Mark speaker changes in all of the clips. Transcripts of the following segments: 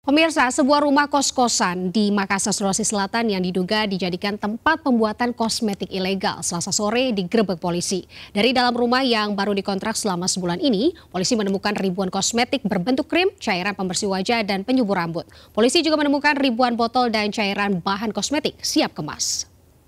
Speaker 1: Pemirsa, sebuah rumah kos-kosan di Makassar, Sulawesi Selatan yang diduga dijadikan tempat pembuatan kosmetik ilegal Selasa sore digerebek polisi. Dari dalam rumah yang baru dikontrak selama sebulan ini, polisi menemukan ribuan kosmetik berbentuk krim, cairan pembersih wajah, dan penyubur rambut. Polisi juga menemukan ribuan botol dan cairan bahan kosmetik siap kemas.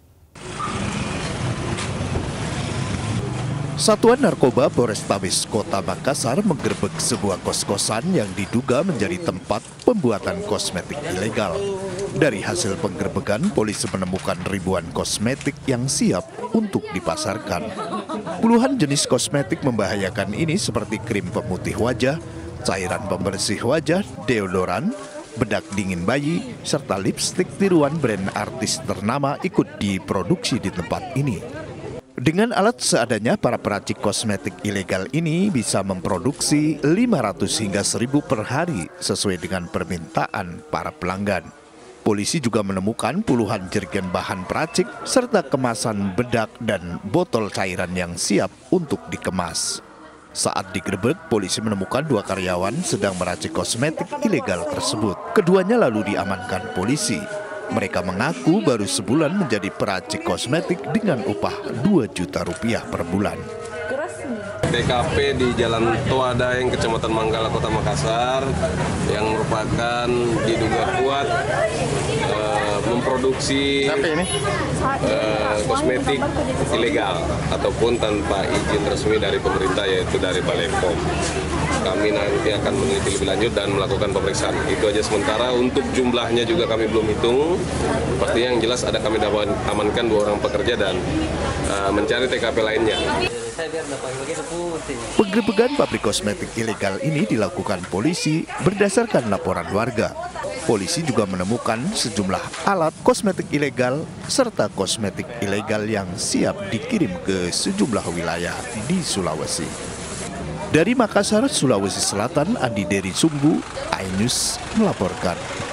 Speaker 2: Satuan Narkoba Polrestabes Kota Makassar menggerebek sebuah kos-kosan yang diduga menjadi tempat pembuatan kosmetik ilegal. Dari hasil penggerebekan, polisi menemukan ribuan kosmetik yang siap untuk dipasarkan. Puluhan jenis kosmetik membahayakan ini seperti krim pemutih wajah, cairan pembersih wajah, deodoran, bedak dingin bayi, serta lipstik tiruan brand artis ternama ikut diproduksi di tempat ini. Dengan alat seadanya, para peracik kosmetik ilegal ini bisa memproduksi 500 hingga 1000 per hari sesuai dengan permintaan para pelanggan. Polisi juga menemukan puluhan jerigen bahan peracik serta kemasan bedak dan botol cairan yang siap untuk dikemas. Saat digerebek, polisi menemukan 2 karyawan sedang meracik kosmetik ilegal tersebut. Keduanya lalu diamankan polisi. Mereka mengaku baru sebulan menjadi peracik kosmetik dengan upah Rp2 juta per bulan.
Speaker 3: TKP di Jalan Toadaeng, Kecamatan Manggala, Kota Makassar, yang merupakan diduga kuat memproduksi kosmetik ilegal ataupun tanpa izin resmi dari pemerintah, yaitu dari Balai POM. Kami nanti akan meneliti lebih lanjut dan melakukan pemeriksaan. Itu aja sementara. Untuk jumlahnya juga kami belum hitung. Pastinya yang jelas ada kami amankan 2 orang pekerja dan mencari TKP lainnya.
Speaker 2: Penggerebekan pabrik kosmetik ilegal ini dilakukan polisi berdasarkan laporan warga. Polisi juga menemukan sejumlah alat kosmetik ilegal serta kosmetik ilegal yang siap dikirim ke sejumlah wilayah di Sulawesi. Dari Makassar, Sulawesi Selatan, Andi Dery Sumbu, iNews melaporkan.